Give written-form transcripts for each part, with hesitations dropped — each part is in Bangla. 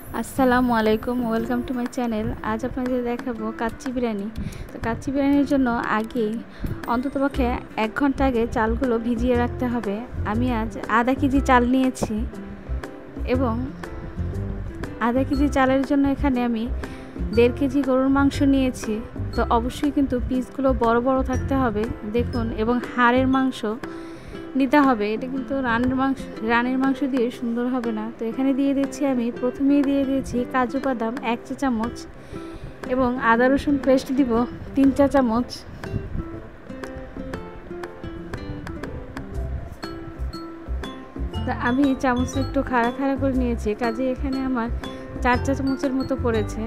আসসালামু আলাইকুম, ওয়েলকাম টু মাই চ্যানেল। আজ আপনাদের দেখাবো কাচ্চি বিরিয়ানি। তো কাচ্চি বিরিয়ানির জন্য আগে অন্ততপক্ষে 1 ঘন্টা আগে চালগুলো ভিজিয়ে রাখতে হবে। আমি আজ আধা কেজি চাল নিয়েছি এবং আধা কেজি চালের জন্য এখানে আমি 1.5 কেজি গরুর মাংস নিয়েছি। তো অবশ্যই কিন্তু পিসগুলো বড় বড় থাকতে হবে দেখুন, এবং হাড়ের মাংস নিতে হবে। এটা কিন্তু রানের মাংস দিয়ে সুন্দর হবে না। তো এখানে দিয়ে দিচ্ছি, আমি প্রথমেই দিয়ে দিয়েছি কাজু বাদাম 1 চা চামচ এবং আদা রসুন পেস্ট দিব 3 চা চামচ। তো আমি চামচ একটু খাড়া খাড়া করে নিয়েছি, কাজে এখানে আমার 4 চা চামচের মতো পড়েছে।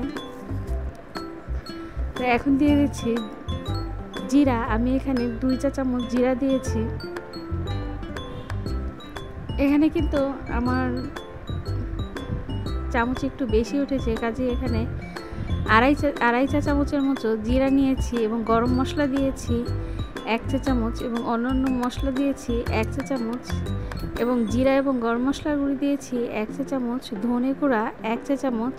তো এখন দিয়ে দিচ্ছি জিরা, আমি এখানে 2 চা চামচ জিরা দিয়েছি। এখানে কিন্তু আমার চামচ একটু বেশি উঠেছে, কাজে এখানে আড়াই চা চামচের মতো জিরা নিয়েছি এবং গরম মশলা দিয়েছি 1 চা চামচ এবং অন্যান্য মশলা দিয়েছি 1 চা চামচ এবং জিরা এবং গরম মশলার গুঁড়ি দিয়েছি 1 চা চামচ, ধনে গুঁড়া 1 চা চামচ।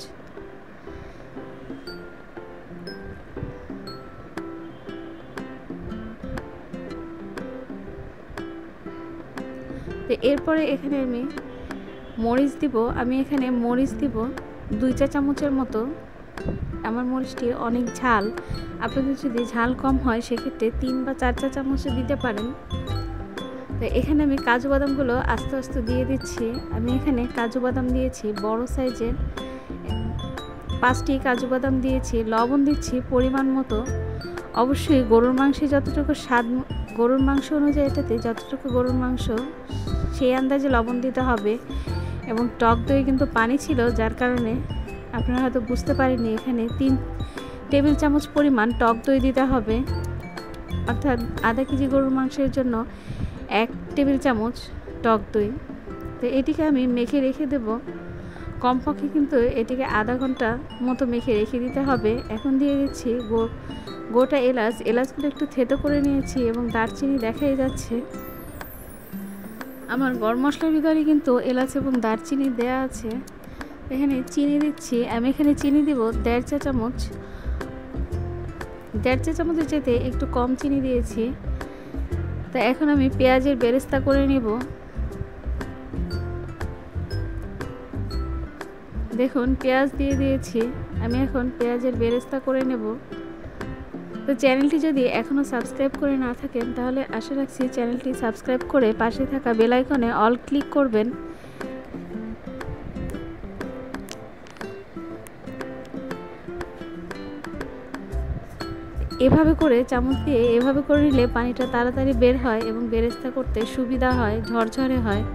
তো এরপরে এখানে আমি এখানে মরিচ দিব 2 চা চামচের মতো। আমার মরিচটি অনেক ঝাল, আপনাদের যদি ঝাল কম হয় সেক্ষেত্রে 3 বা 4 চা চামচ দিতে পারেন। তো এখানে আমি কাজু বাদামগুলো আস্তে আস্তে দিয়ে দিচ্ছি। আমি এখানে কাজু বাদাম দিয়েছি বড় সাইজের 5টি কাজু বাদাম দিয়েছি। লবণ দিচ্ছি পরিমাণ মতো। অবশ্যই গরুর মাংসে যতটুকু স্বাদ, গরুর মাংস অনুযায়ী এটাতে যতটুকু গরুর মাংস সেই আন্দাজে লবণ দিতে হবে। এবং টক দই কিন্তু পানি ছিল, যার কারণে আপনারা হয়তো বুঝতে পারেননি, এখানে 3 টেবিল চামচ পরিমাণ টক দই দিতে হবে। অর্থাৎ আধা কেজি গরুর মাংসের জন্য 1 টেবিল চামচ টক দই। তো এটিকে আমি মেখে রেখে দেব, কমপক্ষে কিন্তু এটিকে আধা ঘন্টা মতো মেখে রেখে দিতে হবে। এখন দিয়ে দিচ্ছি গোটা এলাচগুলো একটু থেতো করে নিয়েছি এবং দারচিনি দেখাই যাচ্ছে। আমার গরম মশলার ভিতরে কিন্তু এলাচ এবং দারচিনি দেয়া আছে। এখানে চিনি দিচ্ছি, আমি এখানে চিনি দিব 1.5 চা চামচ। 1.5 চা চামচের চেয়ে একটু কম চিনি দিয়েছি। তো এখন আমি পেঁয়াজের বেরেস্তা করে নিব। দেখুন পেঁয়াজ দিয়ে দিয়েছি, আমি এখন পেঁয়াজের বেরেস্তা করে নেব। তো চ্যানেলটি যদি এখনও সাবস্ক্রাইব করে না থাকেন তাহলে আশা রাখছি চ্যানেলটি সাবস্ক্রাইব করে পাশে থাকা বেল আইকনে অল ক্লিক করবেন। এভাবে করে চামচ দিয়ে এভাবে করে নিলে পানিটা তাড়াতাড়ি বের হয় এবং বেরেস্তা করতে সুবিধা হয়, ঝরঝরে হয়।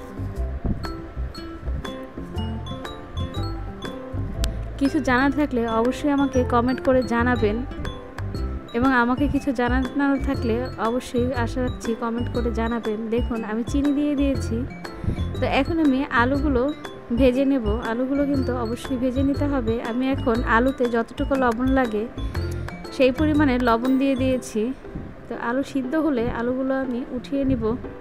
কিছু জানার থাকলে অবশ্যই আমাকে কমেন্ট করে জানাবেন এবং আমাকে কিছু জানানোর থাকলে অবশ্যই আশা রাখছি কমেন্ট করে জানাবেন। দেখুন আমি চিনি দিয়ে দিয়েছি। তো এখন আমি আলুগুলো ভেজে নেব। আলুগুলো কিন্তু অবশ্যই ভেজে নিতে হবে। আমি এখন আলুতে যতটুকু লবণ লাগে সেই পরিমাণে লবণ দিয়ে দিয়েছি। তো আলু সিদ্ধ হলে আলুগুলো আমি উঠিয়ে নিব।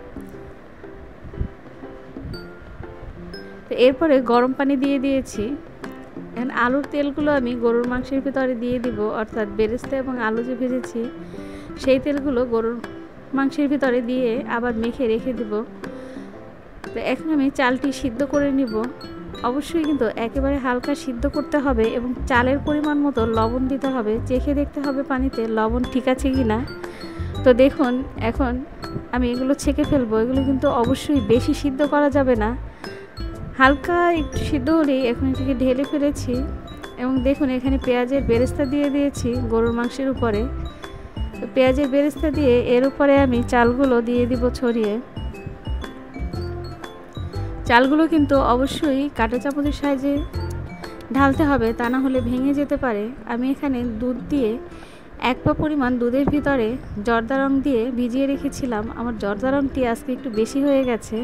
তো এরপরে গরম পানি দিয়ে দিয়েছি। এখন আলুর তেলগুলো আমি গরুর মাংসের ভিতরে দিয়ে দিব, অর্থাৎ বেরেস্তা এবং আলু যে ভেজেছি সেই তেলগুলো গরুর মাংসের ভিতরে দিয়ে আবার মেখে রেখে দেব। তো এখন আমি চালটি সিদ্ধ করে নিব। অবশ্যই কিন্তু একেবারে হালকা সিদ্ধ করতে হবে এবং চালের পরিমাণ মতো লবণ দিতে হবে। চেখে দেখতে হবে পানিতে লবণ ঠিক আছে কি না। তো দেখুন এখন আমি এগুলো ছেঁকে ফেলবো। এগুলো কিন্তু অবশ্যই বেশি সিদ্ধ করা যাবে না, হালকা একটু সিদ্ধ হলেই এখন এটিকে ঢেলে ফেলেছি। এবং দেখুন এখানে পেঁয়াজের বেরেস্তা দিয়ে দিয়েছি গরুর মাংসের উপরে। তো পেঁয়াজের বেরেস্তা দিয়ে এর উপরে আমি চালগুলো দিয়ে দিব ছড়িয়ে। চালগুলো কিন্তু অবশ্যই কাঁটা চামচের সাহায্যে ঢালতে হবে, তা না হলে ভেঙে যেতে পারে। আমি এখানে দুধ দিয়ে 1 পা পরিমাণ দুধের ভিতরে জর্দা রং দিয়ে ভিজিয়ে রেখেছিলাম। আমার জর্দা রংটি আজকে একটু বেশি হয়ে গেছে।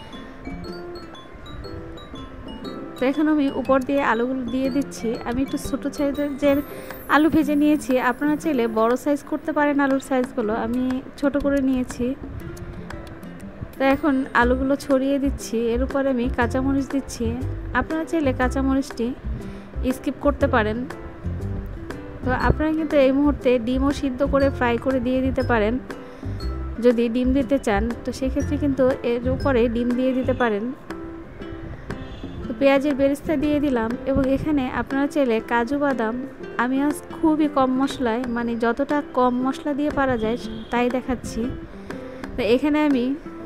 তো এখন আমি উপর দিয়ে আলুগুলো দিয়ে দিচ্ছি। আমি একটু ছোটো সাইজের আলু ভেজে নিয়েছি, আপনারা চাইলে বড় সাইজ করতে পারেন আলুর সাইজগুলো, আমি ছোট করে নিয়েছি। তো এখন আলুগুলো ছড়িয়ে দিচ্ছি, এর উপরে আমি কাঁচামরিচ দিচ্ছি। আপনারা চাইলে কাঁচামরিচটি স্কিপ করতে পারেন। তো আপনারা কিন্তু এই মুহূর্তে ডিমও সিদ্ধ করে ফ্রাই করে দিয়ে দিতে পারেন। যদি ডিম দিতে চান তো সেক্ষেত্রে কিন্তু এর উপরে ডিম দিয়ে দিতে পারেন। তো পেঁয়াজের বেরেস্তা দিয়ে দিলাম এবং এখানে আপনারা চাইলে কাজু বাদাম, আমি আজ খুবই কম মশলায়, মানে যতটা কম মশলা দিয়ে পারা যায় তাই দেখাচ্ছি। তো এখানে আমি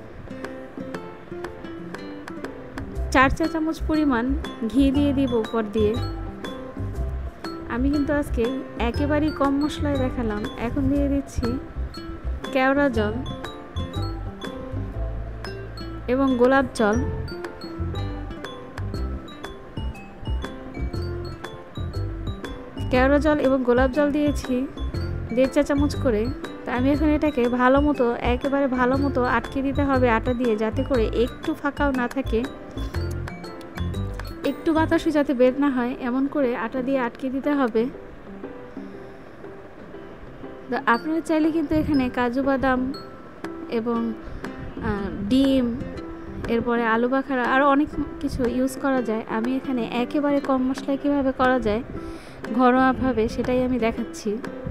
4 চা চামচ পরিমাণ ঘি দিয়ে দিব উপর দিয়ে। আমি কিন্তু আজকে একেবারেই কম মশলায় দেখালাম। এখন দিয়ে দিচ্ছি কেওড়া জল এবং গোলাপ জল। কেওড়া জল এবং গোলাপ জল দিয়েছি 1.5 চা চামচ করে। তা আমি এখন এটাকে ভালো মতো, একেবারে ভালো মতো আটকে দিতে হবে আটা দিয়ে, যাতে করে একটু ফাঁকাও না থাকে, একটু বাতাসও যাতে বের না হয়, এমন করে আটা দিয়ে আটকে দিতে হবে। তো আপনারা চাইলে কিন্তু এখানে কাজু বাদাম এবং ডিম, এরপরে আলু বাখারা, আরও অনেক কিছু ইউজ করা যায়। আমি এখানে একেবারে কম মশলায় কীভাবে করা যায় ঘরোয়াভাবে সেটাই আমি দেখাচ্ছি।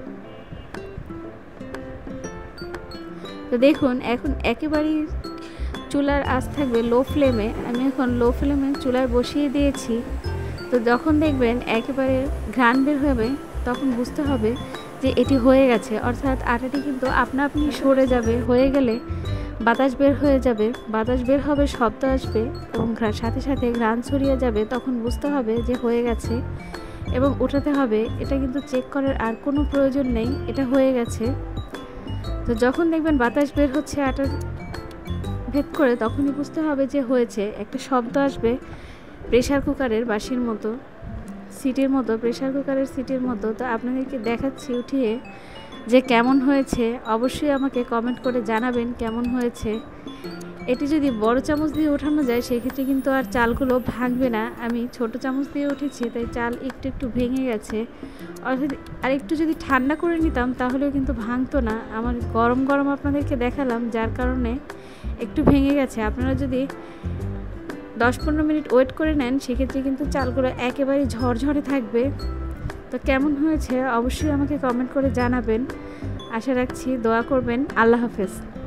তো দেখুন এখন একেবারেই চুলার আঁচ থাকবে লো ফ্লেমে। আমি এখন লো ফ্লেমে চুলায় বসিয়ে দিয়েছি। তো যখন দেখবেন একেবারে ঘ্রাণ বের হবে তখন বুঝতে হবে যে এটি হয়ে গেছে, অর্থাৎ আটাটি কিন্তু আপনা আপনি সরে যাবে। হয়ে গেলে বাতাস বের হয়ে যাবে, বাতাস বের হবে, শব্দ আসবে এবং সাথে সাথে ঘ্রাণ ছড়িয়ে যাবে। তখন বুঝতে হবে যে হয়ে গেছে এবং উঠাতে হবে। এটা কিন্তু চেক করার আর কোনো প্রয়োজন নেই, এটা হয়ে গেছে। তো যখন দেখবেন বাতাস বের হচ্ছে আটার ভেদ করে, তখনই বুঝতে হবে যে হয়েছে। একটা শব্দ আসবে প্রেসার কুকারের বাঁশির মতো, সিটির মতো, প্রেসার কুকারের সিটির মতো। তো আপনাদেরকে দেখাচ্ছি উঠিয়ে যে কেমন হয়েছে। অবশ্যই আমাকে কমেন্ট করে জানাবেন কেমন হয়েছে। এটি যদি বড় চামচ দিয়ে ওঠানো যায় সেক্ষেত্রে কিন্তু আর চালগুলো ভাঙবে না। আমি ছোট চামচ দিয়ে উঠেছি তাই চাল একটু একটু ভেঙে গেছে। অর্থাৎ আর একটু যদি ঠান্ডা করে নিতাম তাহলেও কিন্তু ভাঙতো না। আমার গরম গরম আপনাদেরকে দেখালাম, যার কারণে একটু ভেঙে গেছে। আপনারা যদি 10-15 মিনিট ওয়েট করে নেন সেক্ষেত্রে কিন্তু চালগুলো একেবারেই ঝরঝরে থাকবে। তো কেমন হয়েছে অবশ্যই আমাকে কমেন্ট করে জানাবেন। আশা রাখছি দোয়া করবেন। আল্লাহ হাফেজ।